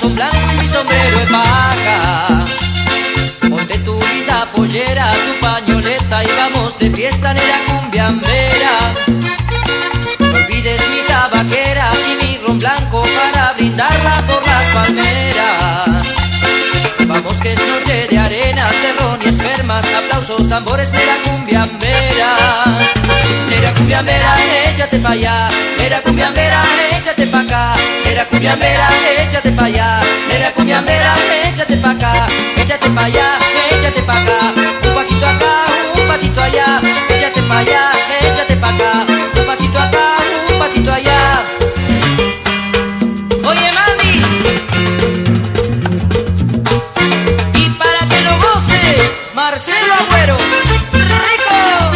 calzón blanco y mi sombrero de paja. Ponte tu linda pollera, tu pañoleta y vamos de fiesta, nera cumbiambera. No olvides mi tabaquera y mi ron blanco para brindarla por las palmeras. Vamos que es noche de arenas, de ron y espermas, aplausos, tambores, nera cumbiambera. Nera cumbiambera, échate pa' allá, nera cumbiambera, échate pa' acá, nera cumbiambera, échate pa' allá, nera cumbiambera, échate pa' acá, échate pa' allá, échate pa' acá, un pasito acá, un pasito allá, échate pa' allá, échate pa' acá, un pasito acá, un pasito allá. Oye mami, y para que lo goce, Marcelo Agüero, rico.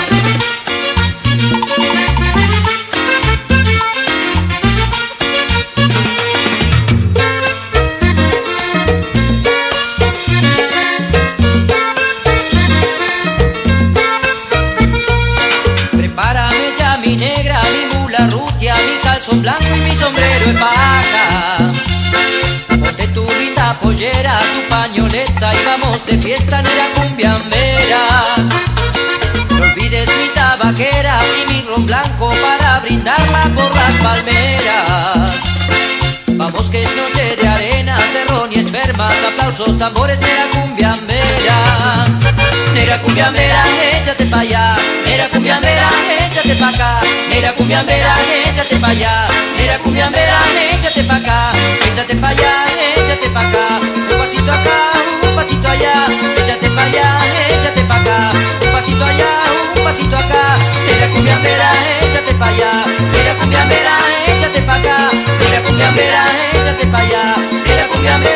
Prepárame ya mi negra, mi mula rutia, mi calzón blanco y mi sombrero de paja. Ponte tu linda pollera, tu pañoleta y vamos de fiesta, nera cumbiambera. No olvides mi tabaquera y mi ron blanco para brindarla por las palmeras. Vamos que es noche de arena, de ron y espermas, aplausos, tambores, nera cumbiambera. Nera cumbiambera, échate pa' allá, nera cumbiambera, échate pa' acá, nera cumbiambera, échate pa' allá, nera cumbiambera, échate pa' acá, échate pa' allá, échate pa' acá, un pasito acá, un pasito allá, échate pa' allá, échate pa' acá, un pasito allá, un pasito acá, nera cumbiambera, échate pa' allá, nera cumbiambera, échate pa' acá, nera cumbiambera, échate pa' allá, nera cumbiambera.